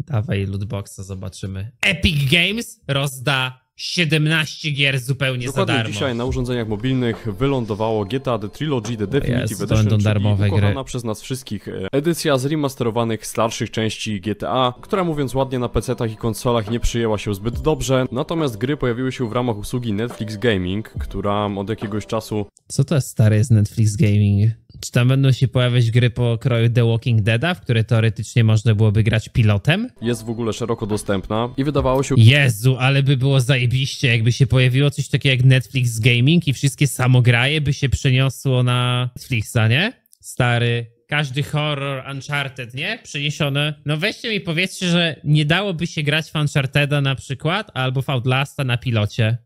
Dawaj lootboxa, zobaczymy. Epic Games rozda 17 gier zupełnie Dokładnie za darmo. Dzisiaj na urządzeniach mobilnych wylądowało GTA The Trilogy The Definitive Jezu, Edition, będą czyli darmowe ukochana gry. przez nas wszystkich edycja zremasterowanych starszych części GTA, która mówiąc ładnie na PC-tach i konsolach nie przyjęła się zbyt dobrze, natomiast gry pojawiły się w ramach usługi Netflix Gaming, która od jakiegoś czasu... Co to jest stary z Netflix Gaming? Czy tam będą się pojawiać gry po kroju The Walking Deada, w które teoretycznie można byłoby grać pilotem? jest w ogóle szeroko dostępna i wydawało się... Jezu, ale by było zajebiście, jakby się pojawiło coś takiego jak Netflix Gaming i wszystkie samograje by się przeniosło na Netflixa, nie? Stary, każdy horror Uncharted, nie? Przeniesione. No weźcie mi powiedzcie, że nie dałoby się grać w Uncharteda na przykład, albo w Outlasta na pilocie.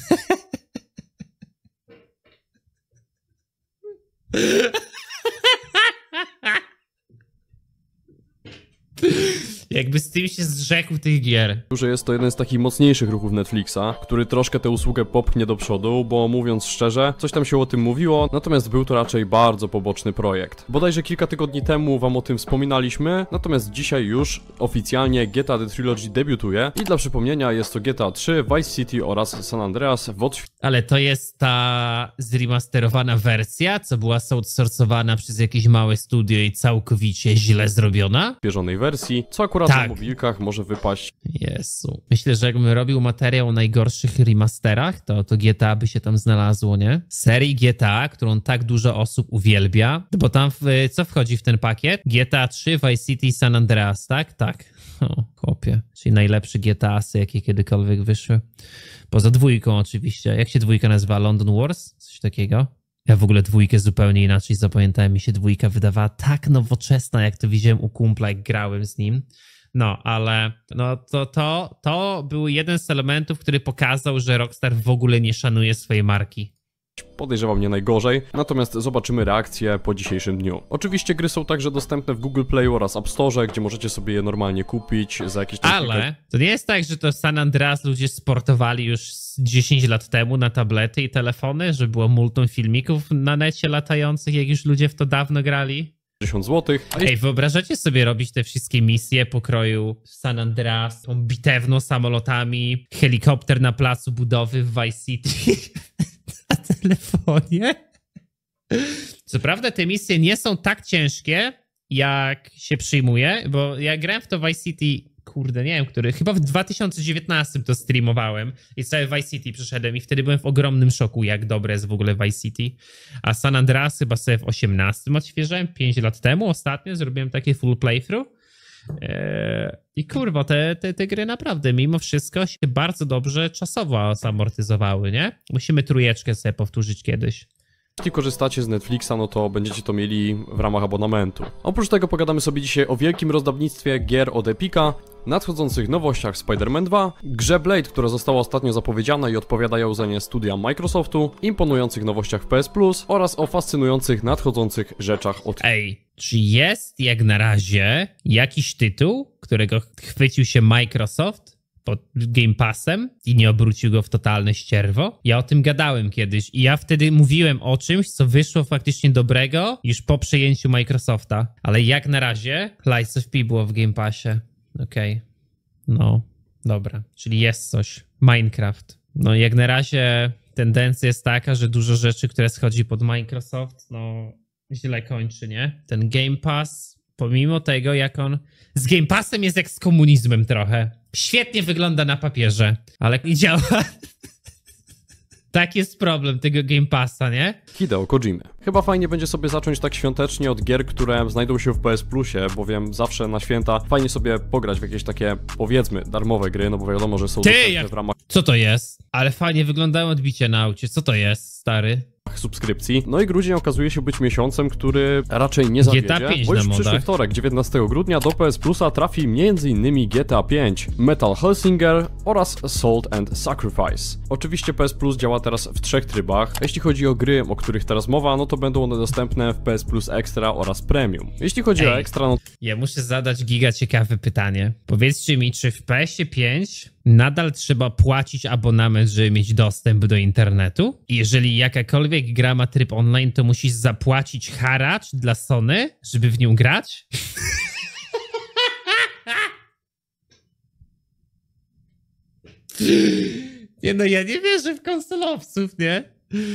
Jakby z tym się zrzekł tych gier. że jest to jeden z takich mocniejszych ruchów Netflixa, który troszkę tę usługę popchnie do przodu, bo mówiąc szczerze, coś tam się o tym mówiło, natomiast był to raczej bardzo poboczny projekt. Bodajże kilka tygodni temu wam o tym wspominaliśmy, natomiast dzisiaj już oficjalnie GTA The Trilogy debiutuje i dla przypomnienia jest to GTA 3, Vice City oraz San Andreas w Ale to jest ta zremasterowana wersja, co była outsourcowana przez jakieś małe studio i całkowicie źle zrobiona? odświeżonej wersji, co akurat Tak. na mobilkach może wypaść. Jezu. Myślę, że jakbym robił materiał o najgorszych remasterach, to GTA by się tam znalazło, nie? Serii GTA, którą tak dużo osób uwielbia, bo tam co wchodzi w ten pakiet? GTA 3, Vice City i San Andreas, tak? Tak. O, chłopie. Czyli najlepsze GTA-sy, jakie kiedykolwiek wyszły. Poza dwójką oczywiście. Jak się dwójka nazywa? London Wars? Coś takiego? Ja w ogóle dwójkę zupełnie inaczej zapamiętałem. Mi się dwójka wydawała tak nowoczesna, jak to widziałem u kumpla, jak grałem z nim. No, ale no to był jeden z elementów, który pokazał, że Rockstar w ogóle nie szanuje swojej marki. Podejrzewam nie najgorzej, natomiast zobaczymy reakcję po dzisiejszym dniu. Oczywiście gry są także dostępne w Google Play oraz App Store, gdzie możecie sobie je normalnie kupić za jakieś tam... Ale to nie jest tak, że to San Andreas ludzie sportowali już 10 lat temu na tablety i telefony, że było multum filmików na necie latających, jak już ludzie w to dawno grali? 10 zł. Ej, wyobrażacie sobie robić te wszystkie misje pokroju San Andreas, tą bitewną samolotami, helikopter na placu budowy w Vice City na telefonie? Co prawda te misje nie są tak ciężkie, jak się przyjmuje, bo ja grałem w to Vice City, kurde, nie wiem, chyba w 2019 to streamowałem i całe Vice City przeszedłem i wtedy byłem w ogromnym szoku, jak dobre jest w ogóle Vice City. A San Andreas chyba sobie w 18 odświeżyłem, 5 lat temu ostatnio zrobiłem takie full playthrough. I kurwa, te gry naprawdę mimo wszystko się bardzo dobrze czasowo zamortyzowały, nie? Musimy trójeczkę sobie powtórzyć kiedyś. Jeśli korzystacie z Netflixa, no to będziecie to mieli w ramach abonamentu. Oprócz tego pogadamy sobie dzisiaj o wielkim rozdawnictwie gier od Epica, nadchodzących nowościach Spider-Man 2, grze Blade, która została ostatnio zapowiedziana i odpowiadają za nie studia Microsoftu, imponujących nowościach w PS Plus oraz o fascynujących nadchodzących rzeczach od... Ej, czy jest jak na razie jakiś tytuł, którego chwycił się Microsoft pod Game Passem i nie obrócił go w totalne ścierwo? Ja o tym gadałem kiedyś i ja wtedy mówiłem o czymś, co wyszło faktycznie dobrego już po przejęciu Microsofta. Ale jak na razie Lies of P było w Game Passie. Okej. No, dobra. Czyli jest coś. Minecraft. No jak na razie tendencja jest taka, że dużo rzeczy, które schodzi pod Microsoft, no źle kończy, nie? Ten Game Pass, pomimo tego jak on... Z Game Passem jest jak z komunizmem trochę. Świetnie wygląda na papierze, ale nie działa. Tak jest problem tego Game Passa, nie? Hideo Kojimy. Chyba fajnie będzie sobie zacząć tak świątecznie od gier, które znajdą się w PS Plusie, bowiem zawsze na święta fajnie sobie pograć w jakieś takie, powiedzmy, darmowe gry, no bo wiadomo, że są dostępne w ramach Co to jest? Ale fajnie wyglądają odbicia na aucie. Co to jest, stary? subskrypcji. No i grudzień okazuje się być miesiącem, który raczej nie zawiedzie, GTA 5 bo już na przyszły modach. wtorek, 19 grudnia do PS Plusa trafi m.in. GTA 5, Metal Hellsinger oraz Salt and Sacrifice. Oczywiście PS Plus działa teraz w 3 trybach. Jeśli chodzi o gry, o których teraz mowa, no to będą one dostępne w PS Plus Extra oraz Premium. Jeśli chodzi o Extra, no Ja muszę zadać giga ciekawe pytanie. Powiedzcie mi, czy w PS 5 nadal trzeba płacić abonament, żeby mieć dostęp do internetu? I jeżeli jakakolwiek gra ma tryb online, to musisz zapłacić haracz dla Sony, żeby w nią grać? Nie no, ja nie wierzę w konsolowców, nie?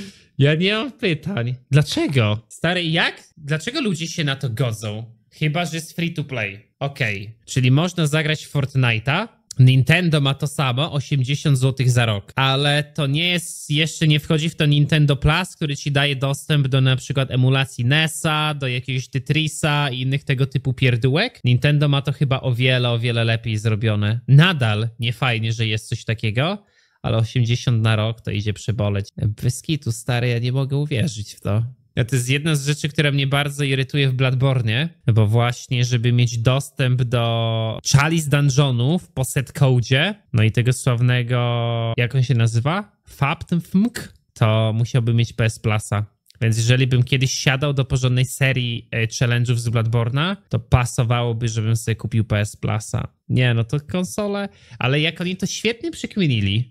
Ja nie mam pytań. Dlaczego? Stary, Dlaczego ludzie się na to godzą? Chyba, że jest free to play. Okej. Czyli można zagrać w Fortnite'a. Nintendo ma to samo, 80 zł za rok. Ale to jeszcze nie wchodzi w to Nintendo Plus, który ci daje dostęp do na przykład emulacji NES-a, do jakiegoś Tetrisa i innych tego typu pierdółek. Nintendo ma to chyba o wiele lepiej zrobione. Nadal nie fajnie, że jest coś takiego, ale 80 na rok to idzie przeboleć. Bez kitu, stary, ja nie mogę uwierzyć w to. To jest jedna z rzeczy, która mnie bardzo irytuje w Bloodborne'ie, bo właśnie, żeby mieć dostęp do Chalice Dungeonów po setcodzie, no i tego sławnego, jak on się nazywa? Faptmk? To musiałbym mieć PS Plusa. Więc jeżeli bym kiedyś siadał do porządnej serii challenge'ów z Bloodborne'a, to pasowałoby, żebym sobie kupił PS Plusa. Nie, no to konsole, ale jak oni to świetnie przekminili.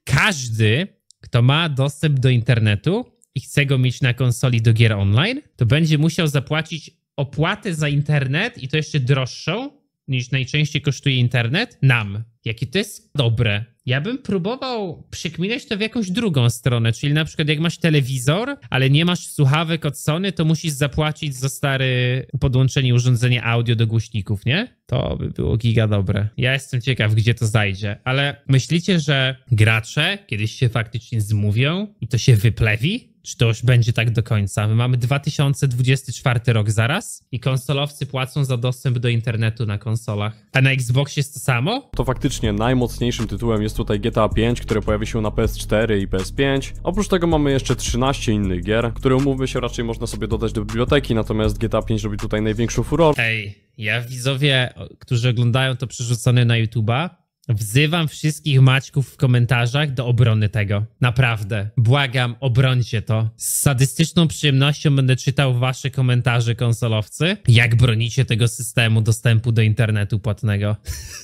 Każdy, kto ma dostęp do internetu i chce go mieć na konsoli do gier online, to będzie musiał zapłacić opłatę za internet i to jeszcze droższą niż najczęściej kosztuje internet nam. Jakie to jest dobre. Ja bym próbował przekminać to w jakąś drugą stronę, czyli na przykład jak masz telewizor, ale nie masz słuchawek od Sony, to musisz zapłacić za stary podłączenie urządzenia audio do głośników, nie? To by było giga dobre. Ja jestem ciekaw, gdzie to zajdzie, ale myślicie, że gracze kiedyś się faktycznie zmówią i to się wyplewi? Czy to już będzie tak do końca? My mamy 2024 rok zaraz i konsolowcy płacą za dostęp do internetu na konsolach. A na Xboxie jest to samo? To faktycznie najmocniejszym tytułem jest tutaj GTA 5, które pojawi się na PS4 i PS5. Oprócz tego mamy jeszcze 13 innych gier, które umówmy się raczej można sobie dodać do biblioteki, natomiast GTA 5 robi tutaj największą furorę. Ej, ja widzowie, którzy oglądają to przerzucone na YouTube'a, wzywam wszystkich Maćków w komentarzach do obrony tego. Naprawdę. Błagam, obrońcie to. Z sadystyczną przyjemnością będę czytał wasze komentarze, konsolowcy, jak bronicie tego systemu dostępu do internetu płatnego.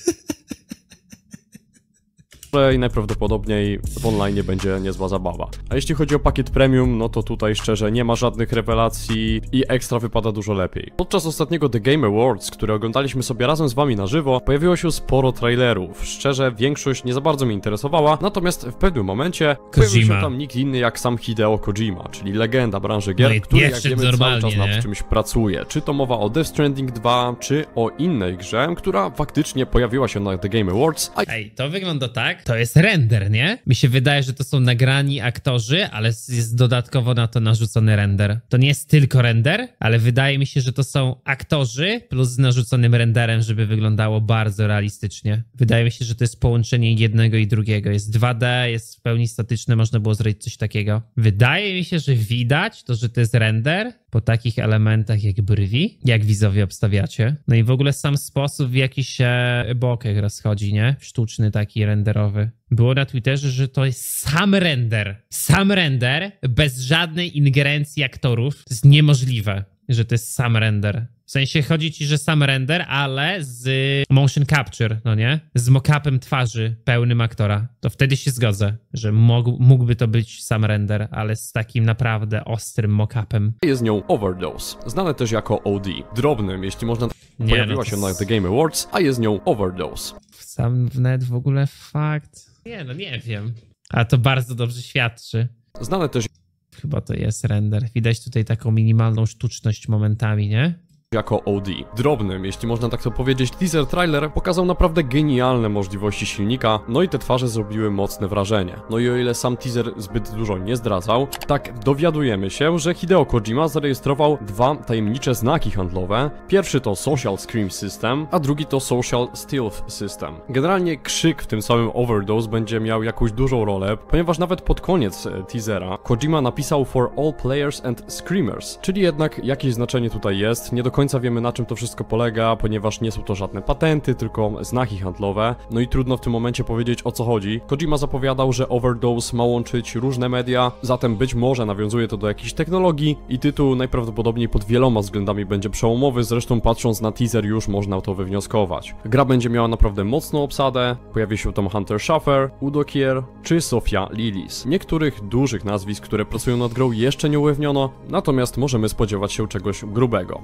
I najprawdopodobniej w online będzie niezła zabawa. A jeśli chodzi o pakiet premium, no to tutaj szczerze nie ma żadnych rewelacji i ekstra wypada dużo lepiej. Podczas ostatniego The Game Awards, które oglądaliśmy sobie razem z wami na żywo, pojawiło się sporo trailerów. Szczerze, większość nie za bardzo mnie interesowała, natomiast w pewnym momencie pojawił się tam nikt inny jak sam Hideo Kojima, czyli legenda branży gier, no który jak wiemy cały czas nad czymś pracuje. Czy to mowa o Death Stranding 2, czy o innej grze, która faktycznie pojawiła się na The Game Awards. Ej, to wygląda tak. To jest render, nie? Mi się wydaje, że to są nagrani aktorzy, ale jest dodatkowo na to narzucony render. To nie jest tylko render, ale wydaje mi się, że to są aktorzy plus z narzuconym renderem, żeby wyglądało bardzo realistycznie. Wydaje mi się, że to jest połączenie jednego i drugiego. Jest 2D, jest w pełni statyczne, można było zrobić coś takiego. Wydaje mi się, że widać to, że to jest render po takich elementach jak brwi, jak widzowie obstawiacie. No i w ogóle sam sposób, w jaki się bokeh rozchodzi, nie? Sztuczny taki renderowy. Było na Twitterze, że to jest sam render. Sam render, bez żadnej ingerencji aktorów. To jest niemożliwe, że to jest sam render. W sensie chodzi ci, że sam render, ale z motion capture, no nie? Z mock-upem twarzy pełnym aktora. To wtedy się zgodzę, że mógłby to być sam render, ale z takim naprawdę ostrym mock-upem. Jest nią Overdose, znane też jako OD. Drobnym, jeśli można, pojawiła się na The Game Awards, a jest nią Overdose. Sam wnet w ogóle fakt. Nie, no nie wiem. A to bardzo dobrze świadczy. Znane też chyba to jest render. Widać tutaj taką minimalną sztuczność momentami, nie? Jako OD. Drobnym, jeśli można tak to powiedzieć, teaser trailer pokazał naprawdę genialne możliwości silnika, no i te twarze zrobiły mocne wrażenie. No i o ile sam teaser zbyt dużo nie zdradzał, tak dowiadujemy się, że Hideo Kojima zarejestrował dwa tajemnicze znaki handlowe. Pierwszy to Social Scream System, a drugi to Social Stealth System. Generalnie krzyk w tym samym Overdose będzie miał jakąś dużą rolę, ponieważ nawet pod koniec teasera Kojima napisał For all players and screamers, czyli jednak jakieś znaczenie tutaj jest, nie do końca wiemy, na czym to wszystko polega, ponieważ nie są to żadne patenty, tylko znaki handlowe. No i trudno w tym momencie powiedzieć, o co chodzi. Kojima zapowiadał, że Overdose ma łączyć różne media, zatem być może nawiązuje to do jakichś technologii i tytuł najprawdopodobniej pod wieloma względami będzie przełomowy, zresztą patrząc na teaser już można to wywnioskować. Gra będzie miała naprawdę mocną obsadę, pojawi się tam Hunter Schaffer, Udo Kier czy Sofia Lilis. Niektórych dużych nazwisk, które pracują nad grą, jeszcze nie ujawniono, natomiast możemy spodziewać się czegoś grubego. Dajcie znać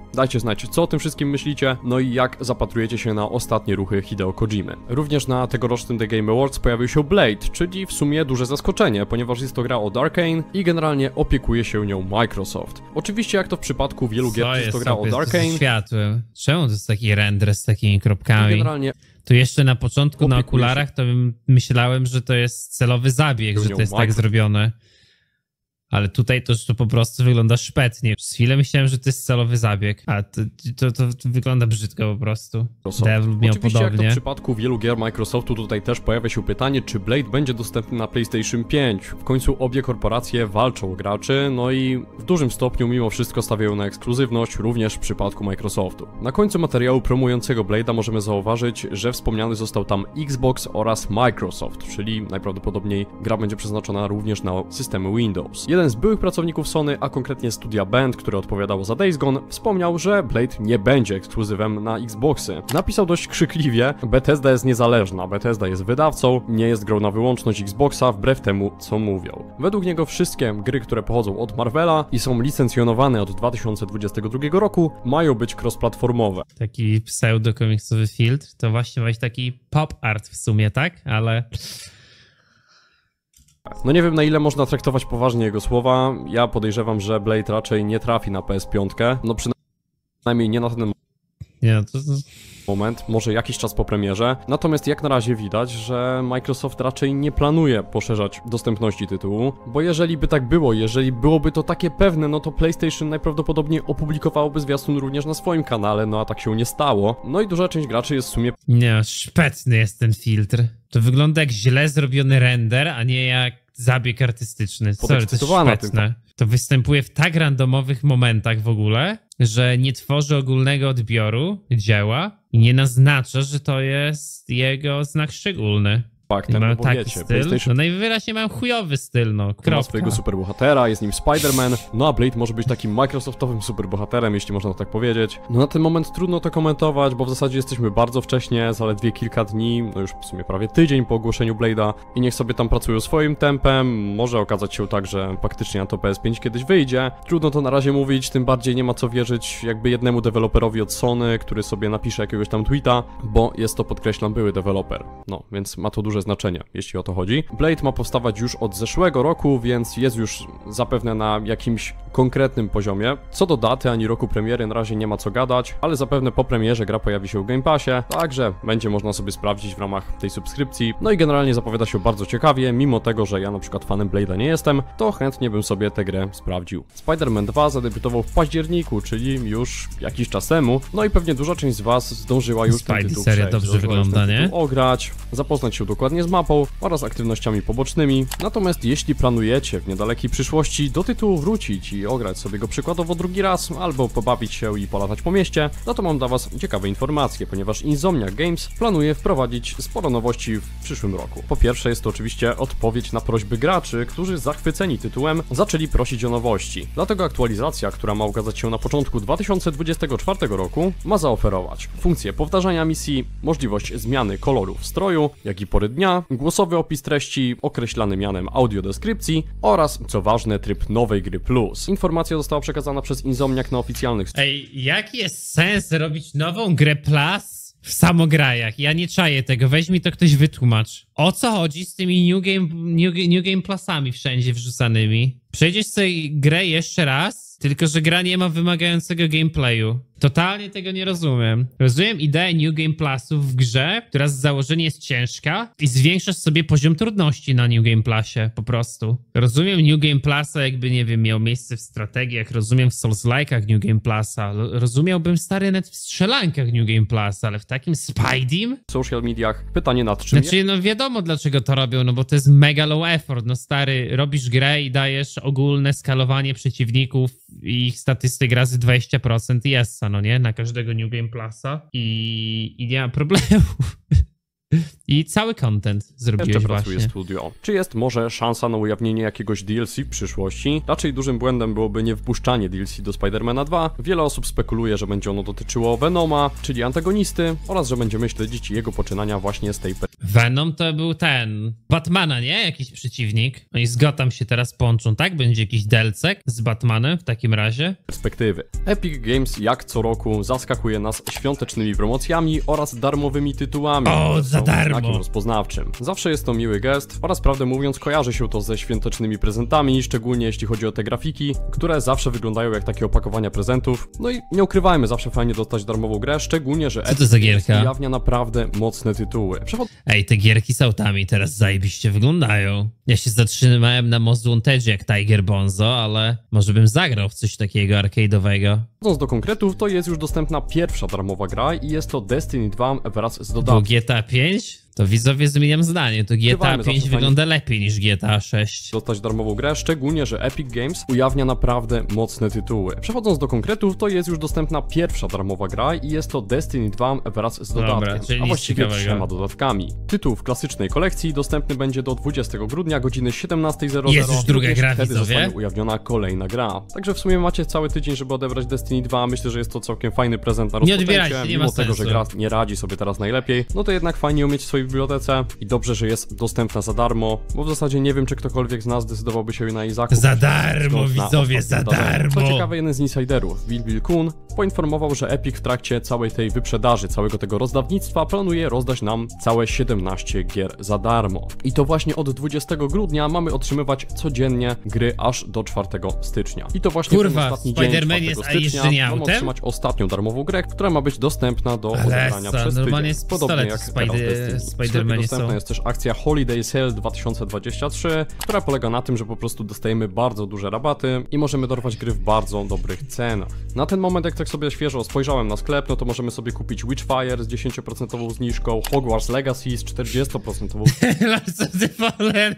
znać, co o tym wszystkim myślicie, no i jak zapatrujecie się na ostatnie ruchy Hideo Kojimy. Również na tegorocznym The Game Awards pojawił się Blade, czyli w sumie duże zaskoczenie, ponieważ jest to gra od Arkane i generalnie opiekuje się nią Microsoft. Oczywiście jak to w przypadku wielu gier, jest to gra od Arkane. Światłem. Czemu to jest taki render z takimi kropkami? Generalnie tu jeszcze na początku na okularach to myślałem, że to jest celowy zabieg, że to jest tak zrobione. Ale tutaj to po prostu wygląda szpetnie. Przez chwilę myślałem, że to jest celowy zabieg, a to wygląda brzydko po prostu. Devil miał oczywiście podobnie. Jak to w przypadku wielu gier Microsoftu, tutaj też pojawia się pytanie, czy Blade będzie dostępny na PlayStation 5. W końcu obie korporacje walczą o graczy, no i w dużym stopniu mimo wszystko stawiają na ekskluzywność, również w przypadku Microsoftu. Na końcu materiału promującego Blade'a możemy zauważyć, że wspomniany został tam Xbox oraz Microsoft, czyli najprawdopodobniej gra będzie przeznaczona również na systemy Windows. Jeden z byłych pracowników Sony, a konkretnie studia Bend, które odpowiadało za Days Gone, wspomniał, że Blade nie będzie ekskluzywem na Xboxy. Napisał dość krzykliwie: Bethesda jest niezależna, Bethesda jest wydawcą, nie jest grą na wyłączność Xboxa, wbrew temu, co mówią. Według niego wszystkie gry, które pochodzą od Marvela i są licencjonowane od 2022 roku, mają być cross-platformowe. Taki pseudo-komiksowy filtr, to właśnie ma być taki pop art w sumie, tak? Ale... No nie wiem, na ile można traktować poważnie jego słowa. Ja podejrzewam, że Blade raczej nie trafi na PS5. No przynajmniej nie na ten moment, może jakiś czas po premierze. Natomiast jak na razie widać, że Microsoft raczej nie planuje poszerzać dostępności tytułu, bo jeżeli by tak było, jeżeli byłoby to takie pewne, no to PlayStation najprawdopodobniej opublikowałoby zwiastun również na swoim kanale, no a tak się nie stało. No i duża część graczy jest w sumie... Nie, szpetny jest ten filtr. To wygląda jak źle zrobiony render, a nie jak zabieg artystyczny. Sorry, to jest szpetne. To występuje w tak randomowych momentach w ogóle, że nie tworzy ogólnego odbioru dzieła i nie naznacza, że to jest jego znak szczególny. Faktem, mają no bo taki wiecie, styl, no najwyraźniej mają chujowy styl, no. Ma swojego superbohatera, jest nim Spider-Man, no a Blade może być takim Microsoftowym superbohaterem, jeśli można tak powiedzieć. No na ten moment trudno to komentować, bo w zasadzie jesteśmy bardzo wcześnie, zaledwie kilka dni, no już w sumie prawie tydzień po ogłoszeniu Blade'a i niech sobie tam pracują swoim tempem, może okazać się tak, że faktycznie na to PS5 kiedyś wyjdzie. Trudno to na razie mówić, tym bardziej nie ma co wierzyć jakby jednemu deweloperowi od Sony, który sobie napisze jakiegoś tam tweeta, bo jest to, podkreślam, były deweloper. No, więc ma to duże znaczenie, jeśli o to chodzi. Blade ma powstawać już od zeszłego roku, więc jest już zapewne na jakimś konkretnym poziomie. Co do daty ani roku premiery na razie nie ma co gadać, ale zapewne po premierze gra pojawi się w Game Passie, także będzie można sobie sprawdzić w ramach tej subskrypcji. No i generalnie zapowiada się bardzo ciekawie, mimo tego, że ja na przykład fanem Blade'a nie jestem, to chętnie bym sobie tę grę sprawdził. Spider-Man 2 zadebiutował w październiku, czyli już jakiś czas temu, no i pewnie duża część z was zdążyła już ten tytuł seria dobrze wygląda, nie? Ograć, zapoznać się dokładnie z mapą oraz aktywnościami pobocznymi. Natomiast jeśli planujecie w niedalekiej przyszłości do tytułu wrócić i ograć sobie go przykładowo drugi raz, albo pobawić się i polatać po mieście, no to mam dla was ciekawe informacje, ponieważ Insomniac Games planuje wprowadzić sporo nowości w przyszłym roku. Po pierwsze jest to oczywiście odpowiedź na prośby graczy, którzy zachwyceni tytułem zaczęli prosić o nowości. Dlatego aktualizacja, która ma ukazać się na początku 2024 roku, ma zaoferować funkcję powtarzania misji, możliwość zmiany kolorów stroju, jak i pory dnia, głosowy opis treści określany mianem audiodeskrypcji oraz, co ważne, tryb nowej gry plus. Informacja została przekazana przez Insomniac na oficjalnych... Ej, jaki jest sens robić nową grę plus w samograjach? Ja nie czaję tego, weź mi to ktoś wytłumacz. O co chodzi z tymi New Game Plusami wszędzie wrzucanymi? Przejdziesz sobie grę jeszcze raz, tylko że gra nie ma wymagającego gameplayu. Totalnie tego nie rozumiem. Rozumiem ideę New Game Plusów w grze, która z założenia jest ciężka i zwiększasz sobie poziom trudności na New Game Plusie, po prostu. Rozumiem New Game Plusa, jakby, nie wiem, miał miejsce w strategiach, rozumiem w Souls-like'ach New Game Plusa, rozumiałbym stary net w strzelankach New Game Plusa, ale w takim Spidey'm? W social mediach pytanie nad czym... Znaczy, no wiadomo dlaczego to robią, no bo to jest mega low effort, no stary, robisz grę i dajesz ogólne skalowanie przeciwników i ich statystyk razy 20% i jest, no nie? Na każdego New Game Plusa i nie ma problemu. I cały content zrobiłeś jeszcze właśnie. Pracuje studio. Czy jest może szansa na ujawnienie jakiegoś DLC w przyszłości? Raczej dużym błędem byłoby nie wpuszczanie DLC do Spider-Mana 2. Wiele osób spekuluje, że będzie ono dotyczyło Venoma, czyli antagonisty, oraz że będziemy śledzić jego poczynania właśnie z tej Venom to był ten... Batmana, nie? Jakiś przeciwnik. No i z Gotham się teraz połączą, tak? Będzie jakiś delcek z Batmanem w takim razie. Perspektywy. Epic Games jak co roku zaskakuje nas świątecznymi promocjami oraz darmowymi tytułami. O, za darmo! Znakiem rozpoznawczym. Zawsze jest to miły gest oraz prawdę mówiąc kojarzy się to ze świątecznymi prezentami, szczególnie jeśli chodzi o te grafiki, które zawsze wyglądają jak takie opakowania prezentów. No i nie ukrywajmy, zawsze fajnie dostać darmową grę, szczególnie, że Co to za gierka? ujawnia naprawdę mocne tytuły. Ej, te gierki z autami teraz zajebiście wyglądają. Ja się zatrzymałem na Most Wantedzie jak Tiger Bonzo, ale może bym zagrał w coś takiego arcade'owego. Idąc do konkretów, to jest już dostępna pierwsza darmowa gra i jest to Destiny 2 wraz z Bo dodatkiem. GTA 5? To widzowie zmieniam zdanie, to GTA Ukrywajmy, 5 zawsze wygląda lepiej niż GTA 6. Dostać darmową grę, szczególnie, że Epic Games ujawnia naprawdę mocne tytuły. Przechodząc do konkretów, to jest już dostępna pierwsza darmowa gra i jest to Destiny 2 wraz z Dobra, dodatkiem, czyli a nic właściwie ciekawego. 3 dodatkami. Tytuł w klasycznej kolekcji dostępny będzie do 20 grudnia godziny 17:00. Jest już druga Również gra, wtedy widzowie. zostanie ujawniona kolejna gra. Także w sumie macie cały tydzień, żeby odebrać Destiny 2. Myślę, że jest to całkiem fajny prezent na Nie rozpoczęcie. odbierajcie, nie ma Mimo tego, sensu. że gra nie radzi sobie teraz najlepiej, no to jednak fajnie ją mieć w swojej bibliotece i dobrze, że jest dostępna za darmo, bo w zasadzie nie wiem, czy ktokolwiek z nas zdecydowałby się na jej zakup. Za darmo, Na widzowie, ostatnim za wydarzeniu. Co darmo! ciekawe, jeden z insiderów, Bill Kun, poinformował, że Epic w trakcie całej tej wyprzedaży, całego tego rozdawnictwa planuje rozdać nam całe 17 gier za darmo. I to właśnie od 20 grudnia mamy otrzymywać codziennie gry aż do 4 stycznia. I to właśnie Kurwa, ten ostatni w dzień Spider-Manie 4 jest stycznia jeżdżenie mamy autem? otrzymać ostatnią darmową grę, która ma być dostępna do Ale odebrania co, przez normalnie tydzień. jest Podobnie pistolet jak w teraz Destiny. W sklepie Spider-Manie dostępna są. jest też akcja Holiday Sale 2023, która polega na tym, że po prostu dostajemy bardzo duże rabaty i możemy dorwać gry w bardzo dobrych cenach. Na ten moment, jak tak sobie świeżo spojrzałem na sklep, no to możemy sobie kupić Witchfire z 10% zniżką, Hogwarts Legacy z 40% Lords of the Fallen.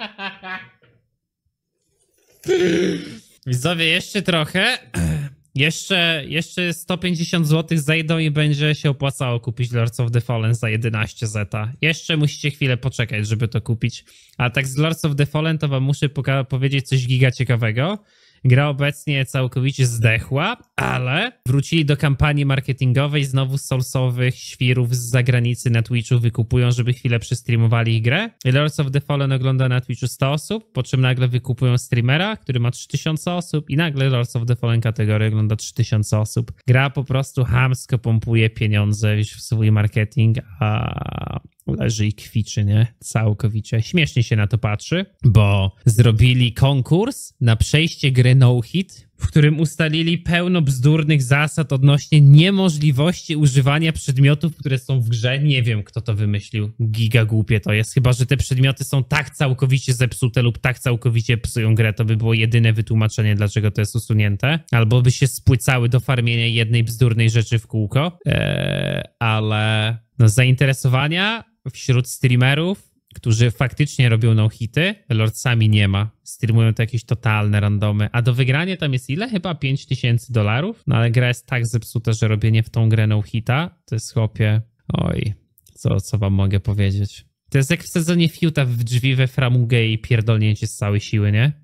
Widzowie, jeszcze trochę. Jeszcze 150 zł zajdą i będzie się opłacało kupić Lords of the Fallen za 11 zeta. Jeszcze musicie chwilę poczekać, żeby to kupić. A tak z Lords of the Fallen to wam muszę powiedzieć coś giga ciekawego. Gra obecnie całkowicie zdechła, ale wrócili do kampanii marketingowej, znowu soulsowych świrów z zagranicy na Twitchu wykupują, żeby chwilę przestreamowali ich grę. Lords of the Fallen ogląda na Twitchu 100 osób, po czym nagle wykupują streamera, który ma 3000 osób i nagle Lords of the Fallen kategorii ogląda 3000 osób. Gra po prostu chamsko pompuje pieniądze w swój marketing, a leży i kwiczy, nie? Całkowicie. Śmiesznie się na to patrzy, bo zrobili konkurs na przejście gry No Hit, w którym ustalili pełno bzdurnych zasad odnośnie niemożliwości używania przedmiotów, które są w grze. Nie wiem, kto to wymyślił. Giga głupie to jest. Chyba że te przedmioty są tak całkowicie zepsute lub tak całkowicie psują grę. To by było jedyne wytłumaczenie, dlaczego to jest usunięte. Albo by się spłycały do farmienia jednej bzdurnej rzeczy w kółko. Ale no, zainteresowania wśród streamerów, którzy faktycznie robią no-hity, Lordsami nie ma. Streamują to jakieś totalne randomy. A do wygrania tam jest ile? Chyba $5000. No ale gra jest tak zepsuta, że robienie w tą grę no-hita to jest chłopie... Oj, co wam mogę powiedzieć? To jest jak w sezonie Fiuta w drzwi we framugę i pierdolnięcie z całej siły, nie?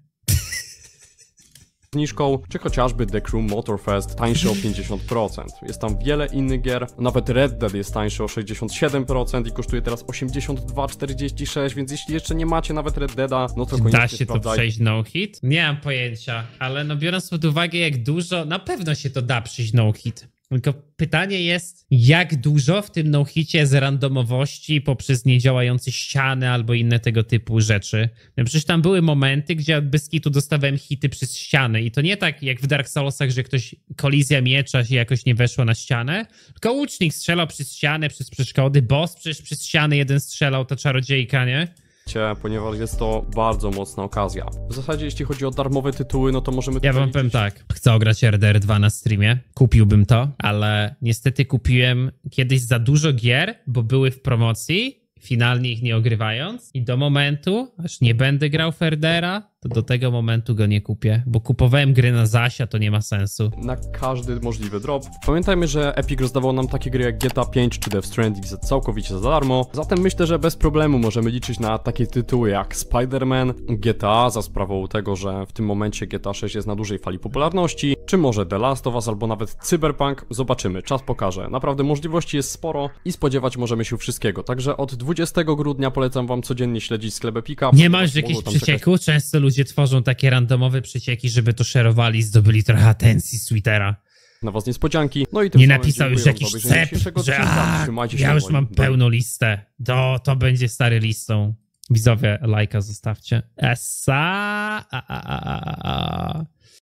zniżką, czy chociażby The Crew Motorfest tańszy o 50%. Jest tam wiele innych gier, nawet Red Dead jest tańszy o 67% i kosztuje teraz 82,46, więc jeśli jeszcze nie macie nawet Red Deada, no to koniecznie Da się to sprawdzajcie. przejść no hit? Nie mam pojęcia, ale no biorąc pod uwagę jak dużo, na pewno się to da przejść no hit. Tylko pytanie jest, jak dużo w tym no-hicie z randomowości poprzez niedziałające ściany albo inne tego typu rzeczy. No przecież tam były momenty, gdzie bez kitu dostawałem hity przez ściany i to nie tak jak w Dark Soulsach, że ktoś kolizja miecza się jakoś nie weszła na ścianę, tylko łucznik strzelał przez ścianę, przez przeszkody, boss przecież przez ściany jeden strzelał, ta czarodziejka, nie? Ponieważ jest to bardzo mocna okazja. W zasadzie jeśli chodzi o darmowe tytuły, no to możemy... Ja wam powiem tak, chcę ograć RDR 2 na streamie, kupiłbym to, ale niestety kupiłem kiedyś za dużo gier, bo były w promocji, finalnie ich nie ogrywając i do momentu, aż nie będę grał w RDR-a, to do tego momentu go nie kupię, bo kupowałem gry na Zasia, to nie ma sensu. Na każdy możliwy drop. Pamiętajmy, że Epic rozdawał nam takie gry jak GTA 5 czy Death Stranding całkowicie za darmo, zatem myślę, że bez problemu możemy liczyć na takie tytuły jak Spider-Man, GTA za sprawą tego, że w tym momencie GTA 6 jest na dużej fali popularności, czy może The Last of Us albo nawet Cyberpunk. Zobaczymy, czas pokaże. Naprawdę możliwości jest sporo i spodziewać możemy się wszystkiego, także od 20 grudnia polecam wam codziennie śledzić sklep Epica. Nie masz jakichś przecieków? Często ludzie tworzą takie randomowe przecieki, żeby to szerowali i zdobyli trochę atencji z Twittera. Na was niespodzianki. No i tym nie napisał już jakiś cep, że ja już mam pełną listę. To będzie stary listą. Widzowie, lajka zostawcie.